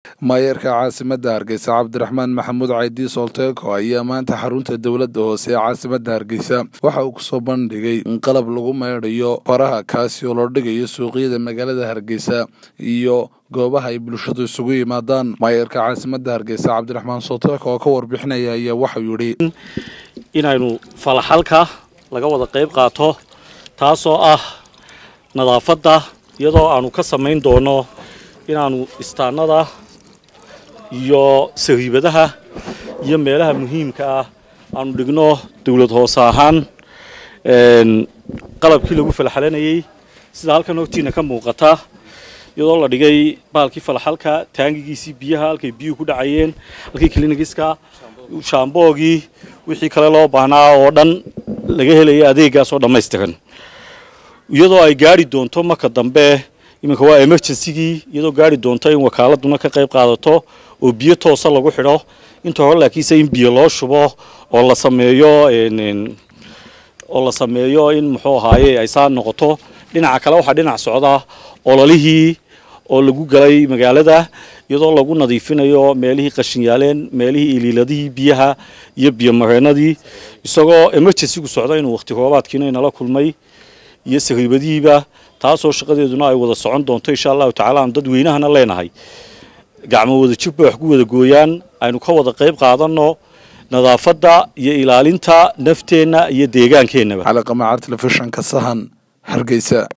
maayarka caasimadda Hargeysa Cabdiraxmaan Maxamuud Caydi Solteeko ayaa maanta xarunta dowladda hoose ee caasimadda Hargeysa waxa uu ku soo bandhigay in qalab lagu meedhayo faraha kaasi oo loo dhigayo suuqyada magaalada Hargeysa iyo goobaha ay bulshadu isugu yimaadaan. maayarka caasimadda Hargeysa Cabdiraxmaan Solteeko oo ka warbixinaya ayaa waxa uu yiri inaynu falaxalka laga wada qayb qaato taasoo ah nadaafadda iyadoo aanu ka sameyn doono inaanu istaanada iyo sariibadaha iyo meelaha muhiimka ah aanu dhigno dawlad hoose ahaan qalabkii lagu falaxalanayay sida halkan hortiina ka muuqata iyadoo la dhigay baalkii falaxalka taangigiisii biyaha halkay biyuhu ku dhacayeen halkii klinigiska shaamboogii wixii kale loo baahnaa oo dhan laga helaya adeegaas oo dhammaystiran iyadoo ay gaari doonto marka dambe iminka waa emergency-gii iyadoo gaari doonto in wakaaladuna ka qayb qaadato oo biyo toosa lagu xidho inta hore laakiinse in biyo loo shubo oo la sameeyo in muxuu ahaaye ay saa noqoto. dhinaca kale waxaa dhinac socda ololihii oo lagu galay magaalada iyadoo lagu nadiifinayo meelihii qashin yaaleen meelihii iliiladihii biyaha iyo biyo mareenadii isagoo emergency-gu socda inuu waqti koobaadkiina inala kulmay iyo sariibadihiiba taasoo shaqadeeduna ay wada socon doonto insha allahu tacaala aan dadweynahana leenahay gacmo wada jibba wax ku wada gooyaan aynu ka wada qayb qaadanno nadaafadda iyo ilaalinta nafteenna iyo deegaankeenaba. xalaqamacar telefishinka Sahan Hargeysa.